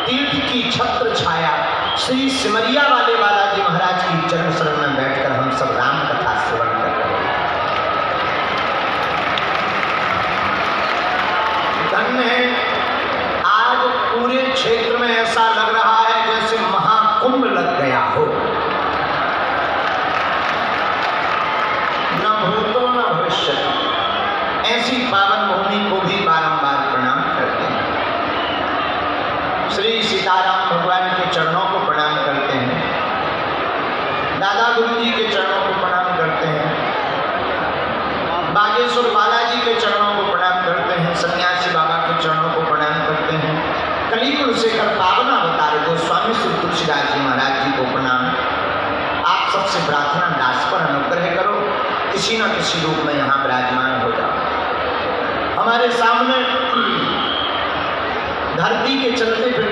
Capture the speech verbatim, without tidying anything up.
तीर्थ की छत्र छाया श्री सिमरिया वाले बालाजी महाराज की चरण शरण में बैठकर हम सब राम कथा श्रवण कर रहे हैं। धन्य है, आज पूरे क्षेत्र में ऐसा लग रहा है जैसे महाकुंभ लग गया हो। न भूतो न भविष्य, ऐसी पावन भूमि को भी बारंबार प्रणाम करते हैं। श्री सीताराम भगवान के चरणों को प्रणाम करते हैं, दादा गुरु जी के चरणों को प्रणाम करते हैं, बागेश्वर बालाजी के चरणों को प्रणाम करते हैं, सन्यासी बाबा के चरणों को प्रणाम करते हैं, कलियुग से कर पावन अवतार गोस्वामी श्री तुलसीदास जी महाराज जी को प्रणाम। आप सबसे प्रार्थना, दास पर अनुग्रह करो, किसी न किसी रूप में यहाँ विराजमान हो जाओ। हमारे सामने धरती के चलते